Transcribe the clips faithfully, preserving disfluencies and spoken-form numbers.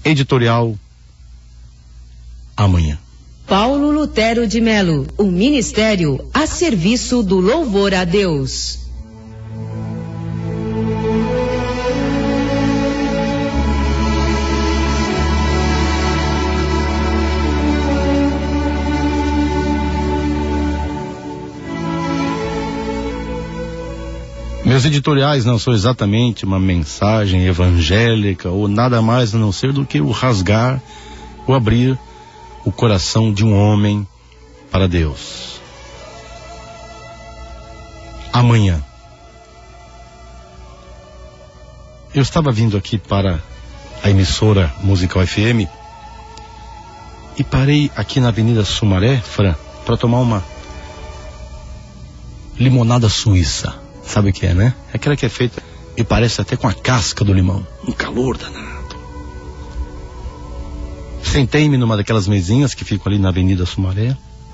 Editorial Amanhã. Paulo Lutero de Melo, o ministério a serviço do louvor a Deus. Meus editoriais não são exatamente uma mensagem evangélica ou nada mais a não ser do que o rasgar, o abrir o coração de um homem para Deus. Amanhã. Eu estava vindo aqui para a emissora Musical F M e parei aqui na Avenida Sumaré, Fran, para tomar uma limonada suíça. Sabe o que é, né? É aquela que é feita e parece até com a casca do limão. Um calor danado. Sentei-me numa daquelas mesinhas que ficam ali na Avenida Sumaré.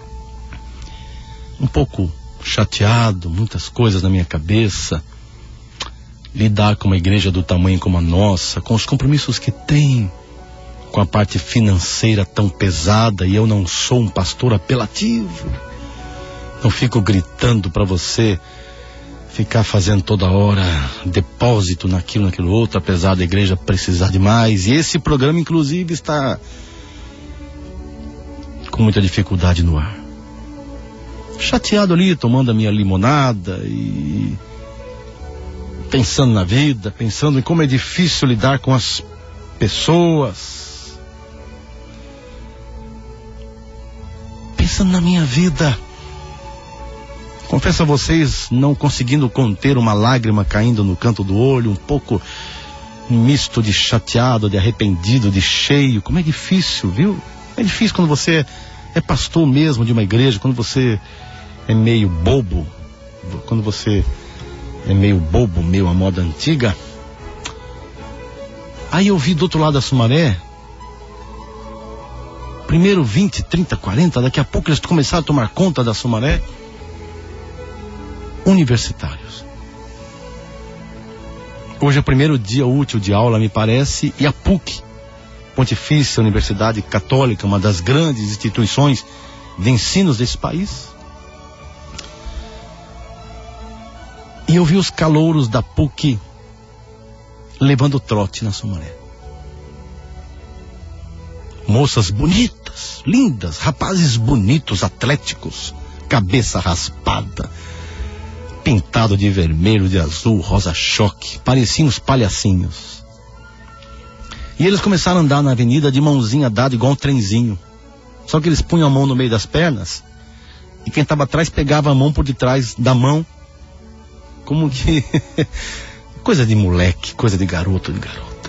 Um pouco chateado, muitas coisas na minha cabeça. Lidar com uma igreja do tamanho como a nossa, com os compromissos que tem, com a parte financeira tão pesada, e eu não sou um pastor apelativo. Não fico gritando para você ficar fazendo toda hora depósito naquilo, naquilo outro, apesar da igreja precisar de mais. E esse programa, inclusive, está com muita dificuldade no ar. Chateado ali, tomando a minha limonada e pensando na vida, pensando em como é difícil lidar com as pessoas. Pensando na minha vida. Confesso a vocês, não conseguindo conter uma lágrima caindo no canto do olho, um pouco misto de chateado, de arrependido, de cheio. Como é difícil, viu? É difícil quando você é pastor mesmo de uma igreja, quando você é meio bobo, quando você é meio bobo, meio à moda antiga. Aí eu vi do outro lado da Sumaré, primeiro vinte, trinta, quarenta, daqui a pouco eles começaram a tomar conta da Sumaré. Universitários. Hoje é o primeiro dia útil de aula, me parece, e a PUC, Pontifícia Universidade Católica, uma das grandes instituições de ensinos desse país. E eu vi os calouros da PUC levando trote na Sumaré. Moças bonitas, lindas, rapazes bonitos, atléticos, cabeça raspada, pintado de vermelho, de azul, rosa choque, pareciam uns palhacinhos. E eles começaram a andar na avenida de mãozinha dada igual um trenzinho. Só que eles punham a mão no meio das pernas e quem estava atrás pegava a mão por detrás da mão, como que coisa de moleque, coisa de garoto, de garota.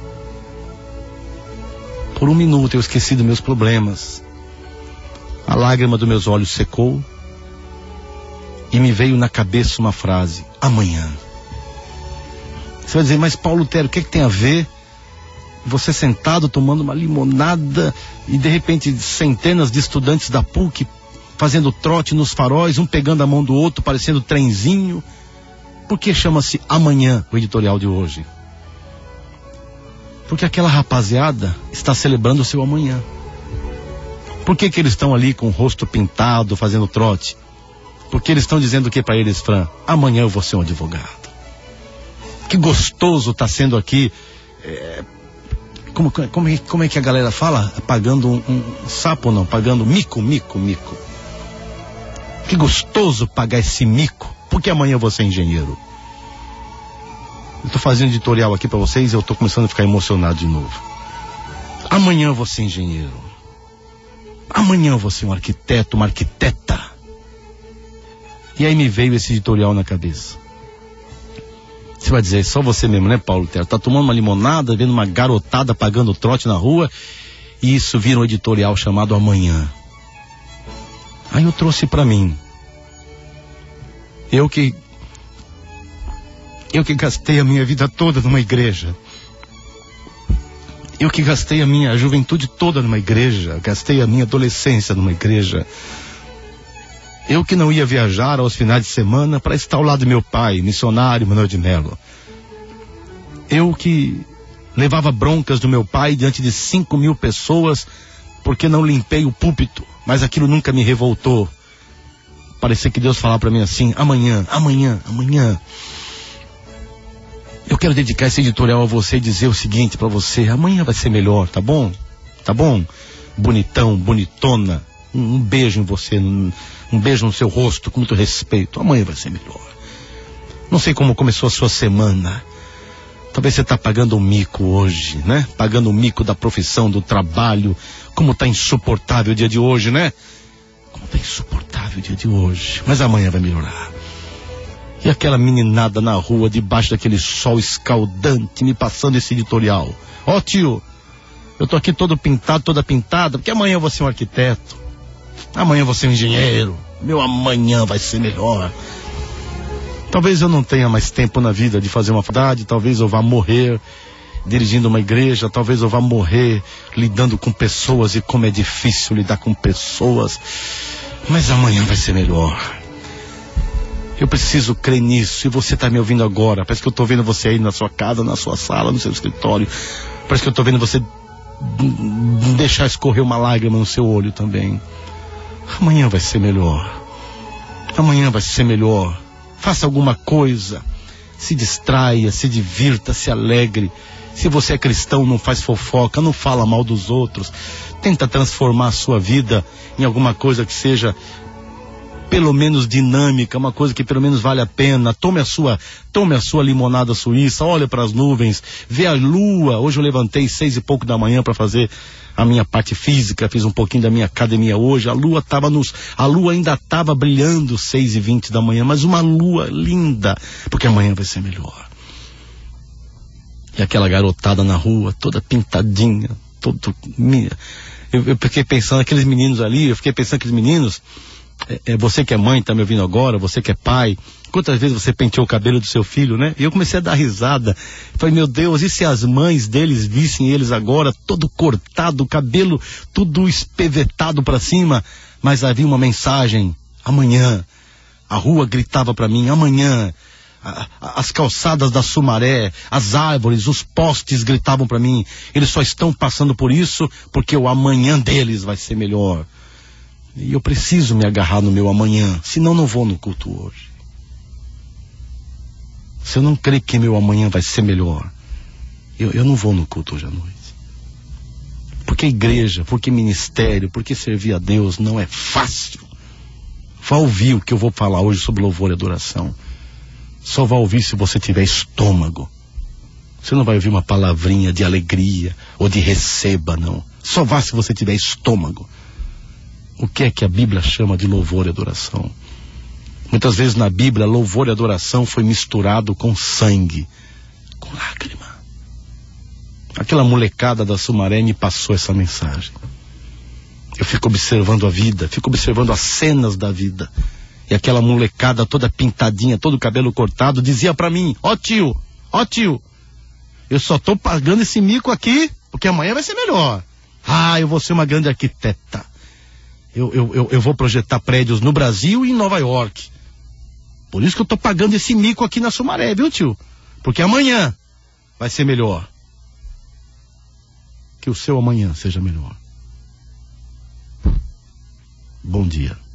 Por um minuto eu esqueci dos meus problemas. A lágrima dos meus olhos secou e me veio na cabeça uma frase: amanhã. Você vai dizer, mas Paulo Lutero, o que, é que tem a ver você sentado tomando uma limonada e de repente centenas de estudantes da PUC fazendo trote nos faróis, um pegando a mão do outro, parecendo trenzinho? Por que chama-se Amanhã o editorial de hoje? Porque aquela rapaziada está celebrando o seu amanhã. Por que que eles estão ali com o rosto pintado, fazendo trote? Porque eles estão dizendo o que para eles, Fran? Amanhã eu vou ser um advogado. Que gostoso está sendo aqui. É, como, como, é, como é que a galera fala? Pagando um, um sapo, não, pagando mico, mico, mico. Que gostoso pagar esse mico. Porque amanhã eu vou ser engenheiro. Eu estou fazendo editorial aqui para vocês e eu estou começando a ficar emocionado de novo. Amanhã eu vou ser engenheiro. Amanhã eu vou ser um arquiteto, uma arquiteta. E aí me veio esse editorial na cabeça. Você vai dizer, só você mesmo, né, Paulo Lutero? Tá tomando uma limonada, vendo uma garotada pagando trote na rua, e isso vira um editorial chamado Amanhã. Aí eu trouxe para mim. Eu que... Eu que gastei a minha vida toda numa igreja. Eu que gastei a minha juventude toda numa igreja. Gastei a minha adolescência numa igreja. Eu que não ia viajar aos finais de semana para estar ao lado do meu pai, missionário Manuel de Melo. Eu que Levava broncas do meu pai diante de cinco mil pessoas porque não limpei o púlpito, mas aquilo nunca me revoltou. Parecia que Deus falava para mim assim: amanhã, amanhã, amanhã. Eu quero dedicar esse editorial a você e dizer o seguinte para você: amanhã vai ser melhor, tá bom? Tá bom? Bonitão, bonitona, um, um beijo em você, um, um beijo no seu rosto, com muito respeito. Amanhã vai ser melhor. Não sei como começou a sua semana. Talvez você está pagando um mico hoje, né? Pagando o mico da profissão, do trabalho. Como está insuportável o dia de hoje, né? Como está insuportável o dia de hoje. Mas amanhã vai melhorar. E aquela meninada na rua, debaixo daquele sol escaldante, me passando esse editorial. Ó, oh, tio, eu tô aqui todo pintado, toda pintada, porque amanhã eu vou ser um arquiteto. Amanhã eu vou ser um engenheiro. Meu amanhã vai ser melhor. Talvez eu não tenha mais tempo na vida de fazer uma faculdade, talvez eu vá morrer dirigindo uma igreja, talvez eu vá morrer lidando com pessoas, e como é difícil lidar com pessoas. Mas amanhã vai ser melhor. Eu preciso crer nisso. E você está me ouvindo agora. Parece que eu estou vendo você aí na sua casa, na sua sala, no seu escritório. Parece que eu estou vendo você deixar escorrer uma lágrima no seu olho também. Amanhã vai ser melhor. Amanhã vai ser melhor. Faça alguma coisa. Se distraia, se divirta, se alegre. Se você é cristão, não faz fofoca, não fala mal dos outros. Tenta transformar a sua vida em alguma coisa que seja pelo menos dinâmica, uma coisa que pelo menos vale a pena. Tome a sua, tome a sua limonada suíça, olha para as nuvens, vê a lua. Hoje eu levantei seis e pouco da manhã para fazer a minha parte física, fiz um pouquinho da minha academia hoje. A lua tava nos, a lua ainda estava brilhando seis e vinte da manhã, mas uma lua linda, porque amanhã vai ser melhor. E aquela garotada na rua, toda pintadinha, todo, eu, eu fiquei pensando, aqueles meninos ali, eu fiquei pensando aqueles meninos. É, é, você que é mãe, tá me ouvindo agora, você que é pai, quantas vezes você penteou o cabelo do seu filho, né? E eu comecei a dar risada. Falei, meu Deus, e se as mães deles vissem eles agora, todo cortado, o cabelo tudo espevetado pra cima? Mas havia uma mensagem: amanhã. A rua gritava pra mim: amanhã. A, a, as calçadas da Sumaré, as árvores, os postes gritavam pra mim: eles só estão passando por isso porque o amanhã deles vai ser melhor. E eu preciso me agarrar no meu amanhã, senão não vou no culto hoje. Se eu não crer que meu amanhã vai ser melhor, eu, eu não vou no culto hoje à noite. Porque igreja, porque ministério, porque servir a Deus não é fácil. Vá ouvir o que eu vou falar hoje sobre louvor e adoração. Só vá ouvir se você tiver estômago. Você não vai ouvir uma palavrinha de alegria ou de receba, não. Só vá se você tiver estômago. O que é que a Bíblia chama de louvor e adoração? Muitas vezes na Bíblia, louvor e adoração foi misturado com sangue, com lágrima. Aquela molecada da Sumaré me passou essa mensagem. Eu fico observando a vida, fico observando as cenas da vida. E aquela molecada toda pintadinha, todo o cabelo cortado, dizia pra mim: ó tio, ó tio, eu só tô pagando esse mico aqui porque amanhã vai ser melhor. Ah, eu vou ser uma grande arquiteta. Eu, eu, eu, eu vou projetar prédios no Brasil e em Nova York. Por isso que eu tô pagando esse mico aqui na Sumaré, viu, tio? Porque amanhã vai ser melhor. Que o seu amanhã seja melhor. Bom dia.